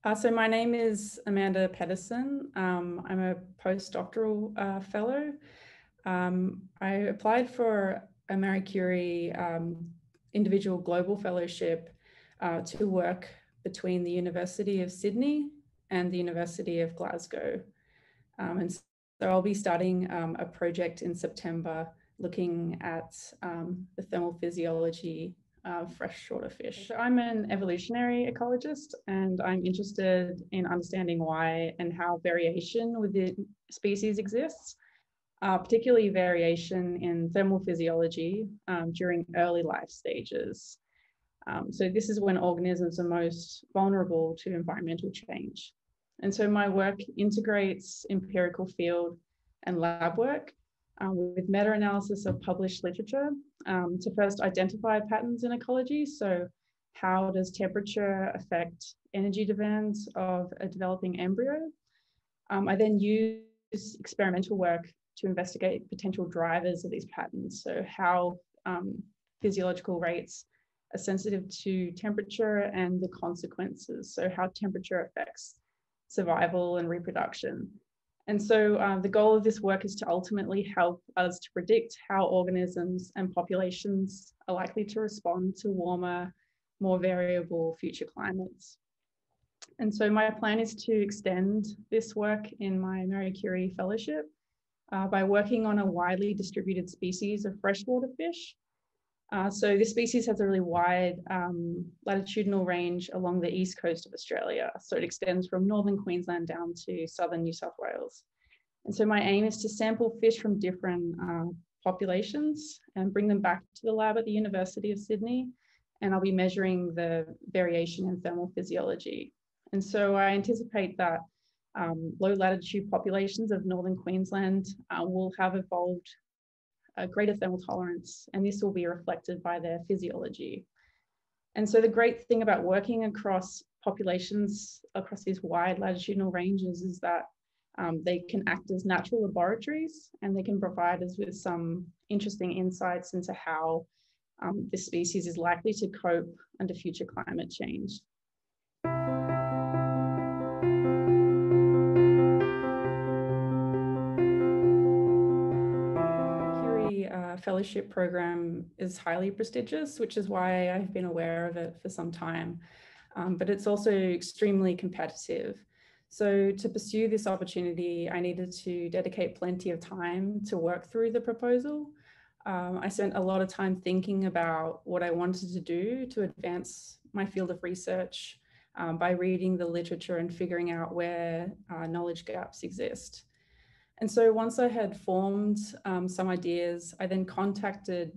So my name is Amanda Pettersen. I'm a postdoctoral fellow. I applied for a Marie Curie individual global fellowship to work between the University of Sydney and the University of Glasgow. And so I'll be starting a project in September looking at the thermal physiology freshwater fish. So I'm an evolutionary ecologist, and I'm interested in understanding why and how variation within species exists, particularly variation in thermal physiology during early life stages. So this is when organisms are most vulnerable to environmental change. And so my work integrates empirical field and lab work with meta-analysis of published literature to first identify patterns in ecology. So how does temperature affect energy demands of a developing embryo? I then use experimental work to investigate potential drivers of these patterns. So how physiological rates are sensitive to temperature and the consequences. So how temperature affects survival and reproduction. And so the goal of this work is to ultimately help us to predict how organisms and populations are likely to respond to warmer, more variable future climates. And so my plan is to extend this work in my Marie Curie fellowship by working on a widely distributed species of freshwater fish. So this species has a really wide latitudinal range along the east coast of Australia. So it extends from northern Queensland down to southern New South Wales. And so my aim is to sample fish from different populations and bring them back to the lab at the University of Sydney. And I'll be measuring the variation in thermal physiology. And so I anticipate that low latitude populations of northern Queensland will have evolved a greater thermal tolerance, and this will be reflected by their physiology. And so the great thing about working across populations across these wide latitudinal ranges is that they can act as natural laboratories, and they can provide us with some interesting insights into how this species is likely to cope under future climate change. Fellowship program is highly prestigious, which is why I've been aware of it for some time, but it's also extremely competitive. So to pursue this opportunity, I needed to dedicate plenty of time to work through the proposal. I spent a lot of time thinking about what I wanted to do to advance my field of research by reading the literature and figuring out where knowledge gaps exist. And so once I had formed some ideas, I then contacted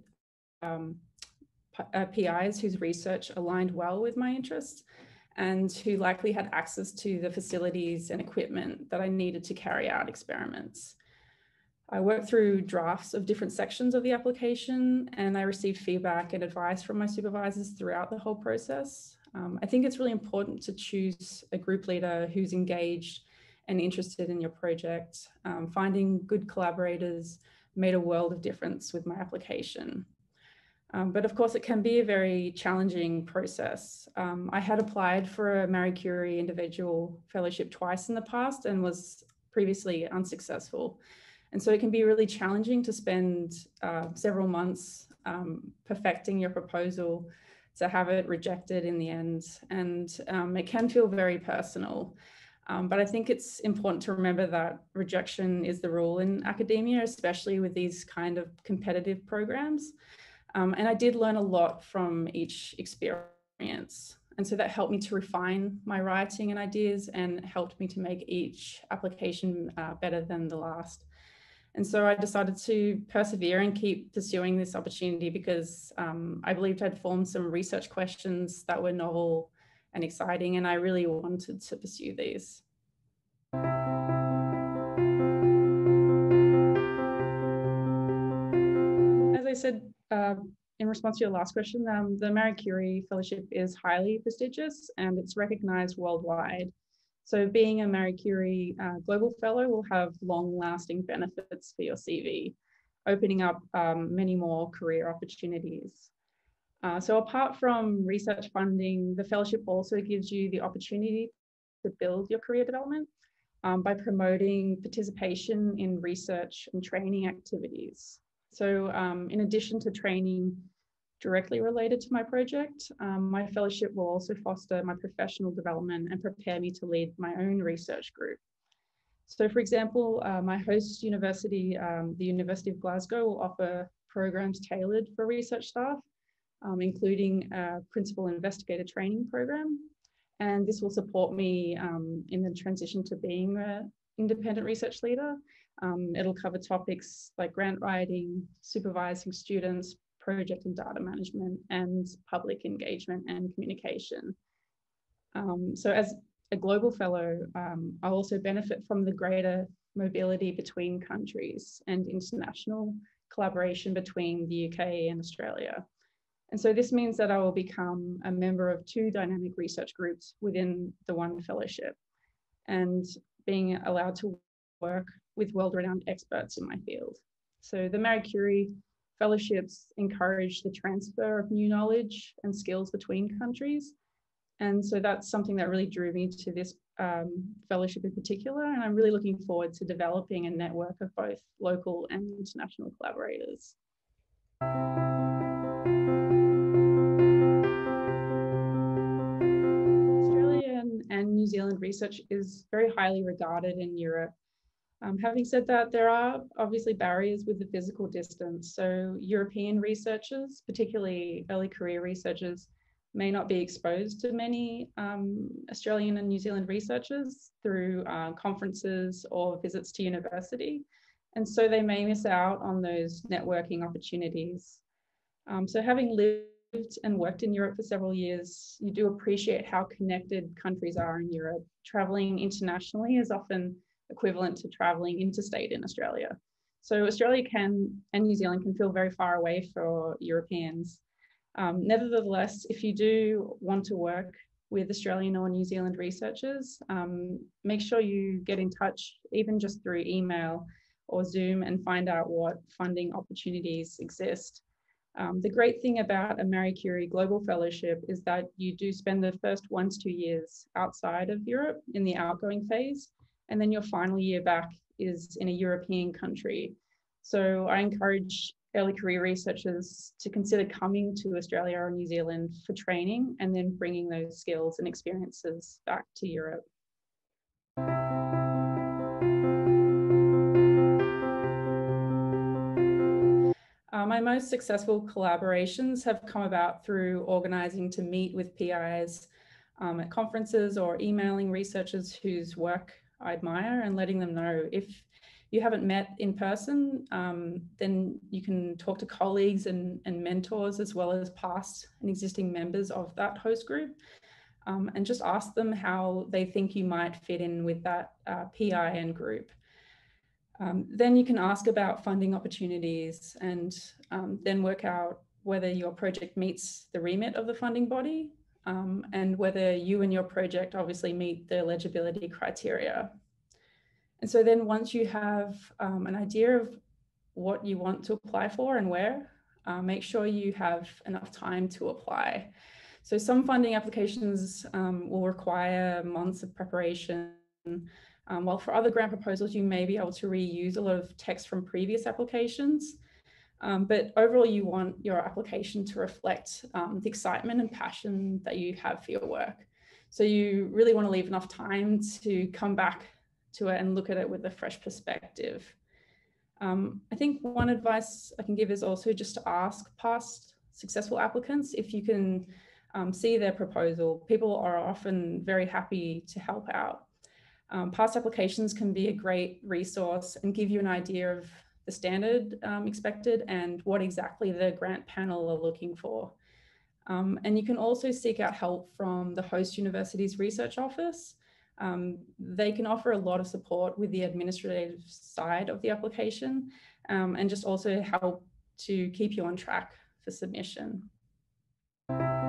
PIs whose research aligned well with my interests and who likely had access to the facilities and equipment that I needed to carry out experiments. I worked through drafts of different sections of the application, and I received feedback and advice from my supervisors throughout the whole process. I think it's really important to choose a group leader who's engaged and interested in your project. Finding good collaborators made a world of difference with my application. But of course, it can be a very challenging process. I had applied for a Marie Curie individual fellowship twice in the past and was previously unsuccessful. And so it can be really challenging to spend several months perfecting your proposal to have it rejected in the end. And it can feel very personal. But I think it's important to remember that rejection is the rule in academia, especially with these kind of competitive programs. And I did learn a lot from each experience. And so that helped me to refine my writing and ideas and helped me to make each application better than the last. And so I decided to persevere and keep pursuing this opportunity because I believed I'd formed some research questions that were novel and exciting, and I really wanted to pursue these. As I said, in response to your last question, the Marie Curie Fellowship is highly prestigious and it's recognized worldwide. So being a Marie Curie Global Fellow will have long-lasting benefits for your CV, opening up many more career opportunities. So apart from research funding, the fellowship also gives you the opportunity to build your career development by promoting participation in research and training activities. So in addition to training directly related to my project, my fellowship will also foster my professional development and prepare me to lead my own research group. So for example, my host university, the University of Glasgow, will offer programs tailored for research staff, including a principal investigator training program. And this will support me in the transition to being an independent research leader. It'll cover topics like grant writing, supervising students, project and data management, and public engagement and communication. So as a global fellow, I'll also benefit from the greater mobility between countries and international collaboration between the UK and Australia. And so this means that I will become a member of 2 dynamic research groups within the one fellowship, and being allowed to work with world-renowned experts in my field. So the Marie Curie fellowships encourage the transfer of new knowledge and skills between countries. And so that's something that really drew me to this fellowship in particular. And I'm really looking forward to developing a network of both local and international collaborators. Australian and New Zealand research is very highly regarded in Europe. Having said that, there are obviously barriers with the physical distance. So European researchers, particularly early career researchers, may not be exposed to many Australian and New Zealand researchers through conferences or visits to university. And so they may miss out on those networking opportunities. So having lived and worked in Europe for several years, you do appreciate how connected countries are in Europe. Traveling internationally is often equivalent to traveling interstate in Australia. So Australia and New Zealand can feel very far away for Europeans. Nevertheless, if you do want to work with Australian or New Zealand researchers, make sure you get in touch, even just through email or Zoom, and find out what funding opportunities exist. The great thing about a Marie Curie Global Fellowship is that you do spend the first 1 to 2 years outside of Europe in the outgoing phase, and then your final year back is in a European country. So I encourage early career researchers to consider coming to Australia or New Zealand for training, and then bringing those skills and experiences back to Europe. My most successful collaborations have come about through organising to meet with PIs at conferences, or emailing researchers whose work I admire and letting them know. If you haven't met in person, then you can talk to colleagues and mentors, as well as past and existing members of that host group, and just ask them how they think you might fit in with that PI and group. Then you can ask about funding opportunities, and then work out whether your project meets the remit of the funding body, and whether you and your project obviously meet the eligibility criteria. And so then once you have an idea of what you want to apply for and where, make sure you have enough time to apply. So some funding applications will require months of preparation, while for other grant proposals, you may be able to reuse a lot of text from previous applications. But overall, you want your application to reflect the excitement and passion that you have for your work. So you really want to leave enough time to come back to it and look at it with a fresh perspective. I think one advice I can give is also just to ask past successful applicants if you can see their proposal. People are often very happy to help out. Past applications can be a great resource and give you an idea of the standard expected and what exactly the grant panel are looking for. And you can also seek out help from the host university's research office. They can offer a lot of support with the administrative side of the application, and just also help to keep you on track for submission.